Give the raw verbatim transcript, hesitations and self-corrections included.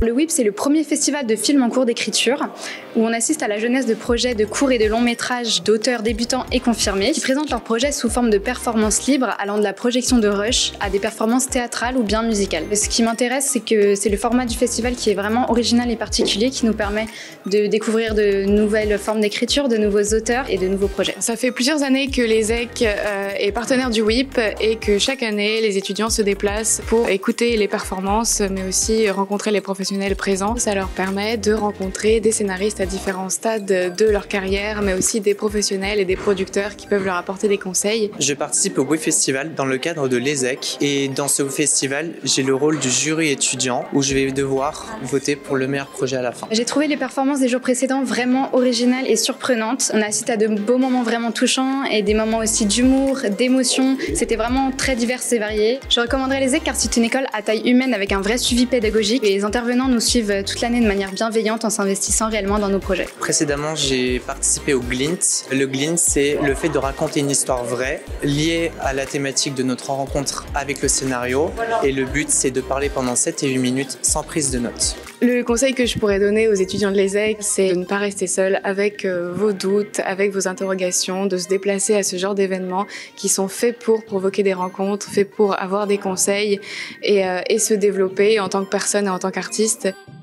Le W I P, c'est le premier festival de films en cours d'écriture où on assiste à la jeunesse de projets de courts et de longs métrages d'auteurs débutants et confirmés qui présentent leurs projets sous forme de performances libres allant de la projection de rush à des performances théâtrales ou bien musicales. Ce qui m'intéresse, c'est que c'est le format du festival qui est vraiment original et particulier, qui nous permet de découvrir de nouvelles formes d'écriture, de nouveaux auteurs et de nouveaux projets. Ça fait plusieurs années que l'ESSEC euh, est partenaire du W I P et que chaque année, les étudiants se déplacent pour écouter les performances, mais aussi rencontrer les professionnels présents. Ça leur permet de rencontrer des scénaristes à différents stades de leur carrière, mais aussi des professionnels et des producteurs qui peuvent leur apporter des conseils. Je participe au W I P Festival dans le cadre de l'ESSEC et dans ce festival, j'ai le rôle du jury étudiant où je vais devoir voter pour le meilleur projet à la fin. J'ai trouvé les performances des jours précédents vraiment originales et surprenantes. On assiste à de beaux moments vraiment touchants et des moments aussi d'humour, d'émotion. C'était vraiment très divers et varié. Je recommanderais l'ESSEC car c'est une école à taille humaine avec un vrai suivi pédagogique. Les intervenants nous suivent toute l'année de manière bienveillante en s'investissant réellement dans nos projets. Précédemment, j'ai participé au Glint. Le Glint, c'est le fait de raconter une histoire vraie liée à la thématique de notre rencontre avec le scénario. Et le but, c'est de parler pendant sept et huit minutes sans prise de notes. Le conseil que je pourrais donner aux étudiants de l'ESSEC, c'est de ne pas rester seul avec vos doutes, avec vos interrogations, de se déplacer à ce genre d'événements qui sont faits pour provoquer des rencontres, faits pour avoir des conseils et, euh, et se développer en tant que personne et en tant qu'artiste.